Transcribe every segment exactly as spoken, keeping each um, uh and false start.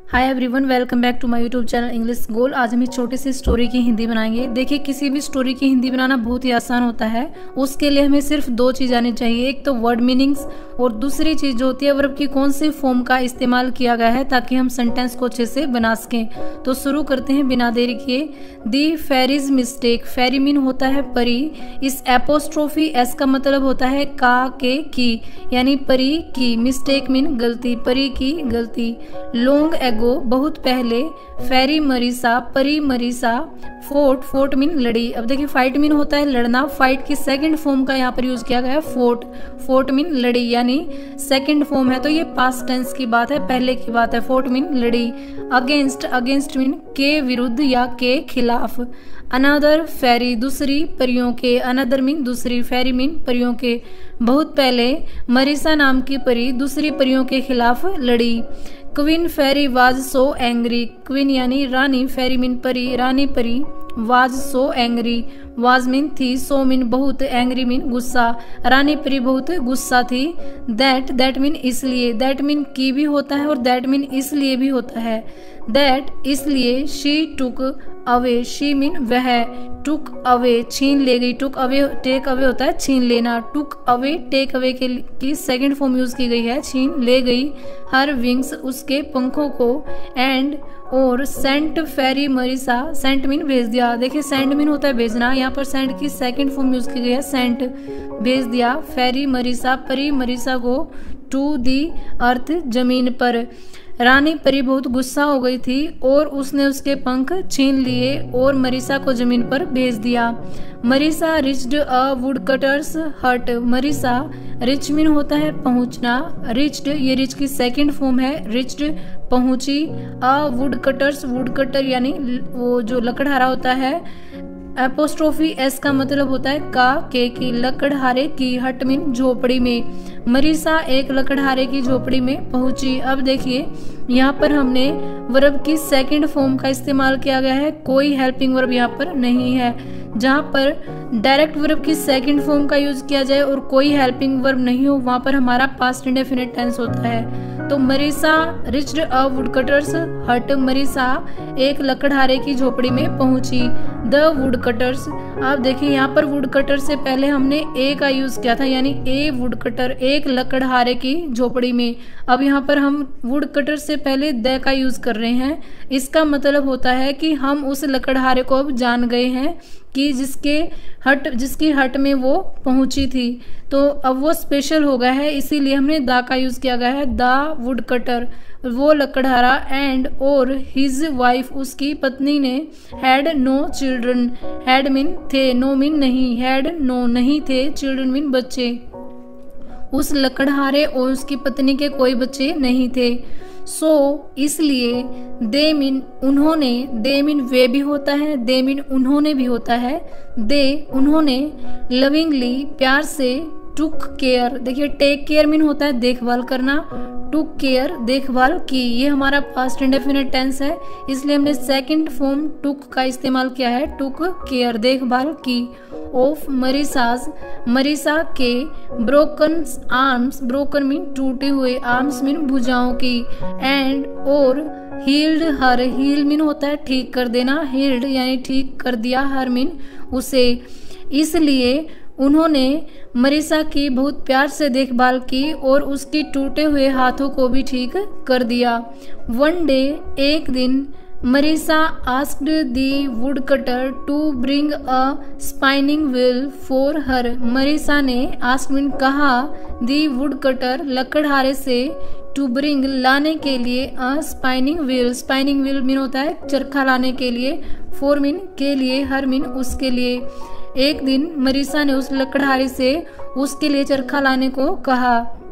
Hi everyone, welcome back to my YouTube channel English goal. आज हम एक छोटी सी स्टोरी की हिंदी बनाएंगे। देखिए, किसी भी स्टोरी की हिंदी बनाना बहुत ही आसान होता है। उसके लिए हमें सिर्फ दो चीज़ आनी चाहिए, एक तो वर्ड मीनिंग्स और दूसरी चीज़ जो होती है वर्ब की कौन सी फॉर्म का इस्तेमाल किया गया है ताकि हम सेंटेंस को अच्छे से बना सकें। तो शुरू करते हैं बिना देरी किए। The fairy's mistake, fairy mean होता है परी। इस एपोस्ट्रोफी एस का मतलब होता है का के की, यानी परी की। मिस्टेक मीन गलती, परी की गलती। लॉन्ग एगो, बहुत पहले। फेरी मरीसा, परी मरीसा। फोर्ट, फोर्ट मीन लड़ी। अब देखिए, फाइट मीन होता है लड़ना। फाइट की सेकंड फॉर्म का यहाँ पर यूज किया गया है फोर्ट। फोर्ट मीन लड़ी, यानी सेकंड फॉर्म है तो ये पास्ट टेंस की बात है, पहले की बात है। फोर्ट मीन लड़ी। अगेंस्ट, अगेंस्ट मीन के विरुद्ध या के खिलाफ। अनदर फेरी, दूसरी परियों के। अनदर मीन दूसरी, फेरी मीन परियों के। बहुत पहले मरीसा नाम की परी दूसरी परियों के खिलाफ लड़ी। Queen fairy was so angry, queen यानी रानी, फेरी मीन परी, रानी परी। Was so angry, was mean थी, सो मीन बहुत, एंग्री मीन गुस्सा। रानी परी बहुत गुस्सा थी। दैट, दैट मीन इसलिए। दैट मीन की भी होता है और दैट मीन इसलिए भी होता है। दैट इसलिए। She took away, she mean वह। टुक अवे छीन ले गई। टुक अवे, टेक अवे होता है छीन लेना। टुक अवे टेक अवे के की सेकंड फॉर्म यूज की गई है, छीन ले गई। हर विंग्स, उसके पंखों को। एंड और sent fairy Marisa, sent mean भेज दिया। देखिए, सेंड मीन होता है भेजना, यहाँ पर सेंट की सेकंड फॉर्म यूज की गई है, सेंट भेज दिया। फेरी मरीसा, परी मरीसा को। टू दी अर्थ, जमीन पर। रानी परी बहुत गुस्सा हो गई थी और उसने उसके पंख छीन लिए और मरीसा को जमीन पर भेज दिया। मरीसा रिच्ड अ वुडकटर्स हट, मरीसा रिच मीन होता है पहुंचना। रिच्ड, ये रिच की सेकंड फॉर्म है, रिच्ड पहुंची। अ वुडकटर्स, वुडकटर यानी वो जो लकड़हारा होता है। एपोस्ट्रोफी एस का मतलब होता है का के की, लकड़हारे की। हट मीन झोपड़ी में। मरीसा एक लकड़हारे की झोपड़ी में पहुंची। अब देखिए, यहाँ पर हमने वर्ब की सेकंड फॉर्म का इस्तेमाल किया गया है, कोई हेल्पिंग वर्ब यहाँ पर नहीं है। जहाँ पर डायरेक्ट वर्ब की सेकंड फॉर्म का यूज किया जाए और कोई हेल्पिंग वर्ब नहीं हो, वहां पर हमारा पास्ट इंडेफिनिट टेंस होता है। तो मरीसा रिच्ड अ वुडकटर्स हट, मरीसा एक लकड़हारे की झोपड़ी में पहुंची। द वुडकटर्स, आप देखिए यहाँ पर वुडकटर से पहले हमने ए का यूज किया था, यानी ए वुडकटर, एक लकड़हारे की झोपड़ी में। अब यहाँ पर हम वुडकटर से पहले द का यूज कर रहे हैं। इसका मतलब होता है कि हम उस लकड़हारे को अब जान गए हैं कि जिसके हट जिसकी हट में वो पहुंची थी, तो अब वो स्पेशल हो गया है, इसीलिए हमने दा का यूज किया गया है। द वुडकटर, वो लकड़हारा। एंड और हिज वाइफ, उसकी पत्नी ने। Had no children, had mean थे, नो मीन नहीं, हैड नो नहीं थे, चिल्ड्रन मीन बच्चे। उस लकड़हारे और उसकी पत्नी के कोई बच्चे नहीं थे। सो so, इसलिए। दे मीन उन्होंने, दे मीन वे भी होता है, दे मीन उन्होंने भी होता है। दे उन्होंने। लविंगली प्यार से। टुक केयर, देखिए टेक केयर मीन होता है देखभाल करना। टुक केयर देखभाल की, ये हमारा पास्ट इंडेफिनिट टेंस है, इसलिए हमने सेकंड फॉर्म टुक का इस्तेमाल किया है। टुक केयर देखभाल की। ऑफ मरीसाज, मरीसा के। ब्रोकन आर्म्स, ब्रोकन मीन टूटे हुए, आर्म्स मीन भुजाओं की। एंड और हील्ड हर, हील मीन होता है ठीक कर देना, हील्ड यानी ठीक कर दिया, हर मीन उसे। इसलिए उन्होंने मरीसा की बहुत प्यार से देखभाल की और उसकी टूटे हुए हाथों को भी ठीक कर दिया। वन डे, एक दिन। Marisa asked the woodcutter to bring a spinning wheel for her, Marisa ने आस्क मीन कहा, दी वुडकटर लकड़हारे से, टू ब्रिंग लाने के लिए, a spinning wheel, spinning wheel mean होता है चरखा लाने के लिए, फोर मीन के लिए, हर मीन उसके लिए। एक दिन मरीसा ने उस लकड़हारे से उसके लिए चरखा लाने को कहा।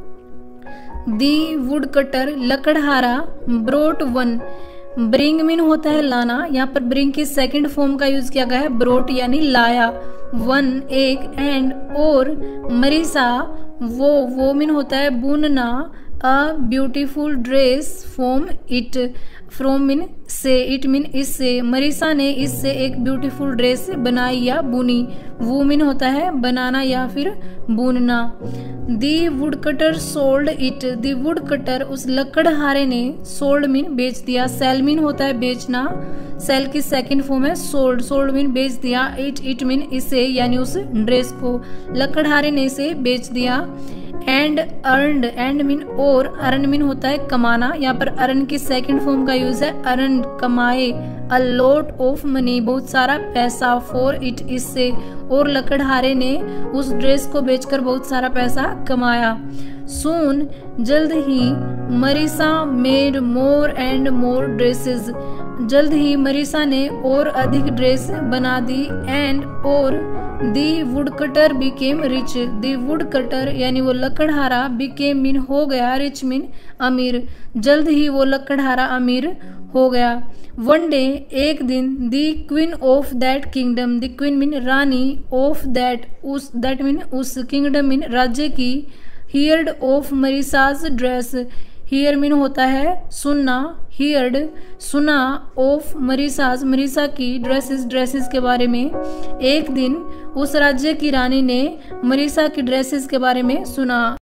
दी वुडकटर लकड़हारा। ब्रोट वन, ब्रिंग मीन होता है लाना, यहाँ पर ब्रिंग की सेकंड फॉर्म का यूज किया गया है, ब्रोट यानी लाया। वन एक। एंड और मरीसा वो, वो मीन होता है बुनना। A beautiful dress from it, from mean से, इट मीन इससे। मरीसा ने इससे एक ब्यूटीफुल ड्रेस बनाई या बुनी। वो मीन होता है बनाना या फिर बुनना। The woodcutter sold it, the woodcutter उस लकड़हारे ने, सोल्ड मीन बेच दिया, सेल मीन होता है बेचना, सेल की सेकंड फॉर्म है सोल्ड, सोल्ड मीन बेच दिया, इट इट मीन इसे यानी उस ड्रेस को, लकड़हारे ने इसे बेच दिया। एंड अर्नड, एंड मीन और, अर्न मीन होता है कमाना, यहाँ पर अर्न की सेकंड फॉर्म का यूज है अर्न कमाए, अ लॉट ऑफ मनी बहुत सारा पैसा, फॉर इट इससे, और लकड़हारे ने उस ड्रेस को बेचकर बहुत सारा पैसा कमाया। सून जल्द ही, Marisa made more and more dresses, जल्द ही मरीसा ने और अधिक ड्रेस बना दी। एंड और the woodcutter became rich, the woodcutter यानी वो लकड़हारा, बिकेम मीन हो गया, रिच मीन अमीर, जल्द ही वो लकड़हारा अमीर हो गया। वन डे एक दिन, the queen of that kingdom, the queen mean रानी, ऑफ दैट उस, दैट मीन उस, किंगडम मीन राज्य की, heard of Marisa's dress, hear mean होता है सुनना, हियर्ड सुना, ऑफ मरीसाज मरीसा की, ड्रेसेस ड्रेसेस के बारे में। एक दिन उस राज्य की रानी ने मरीसा की ड्रेसेस के बारे में सुना।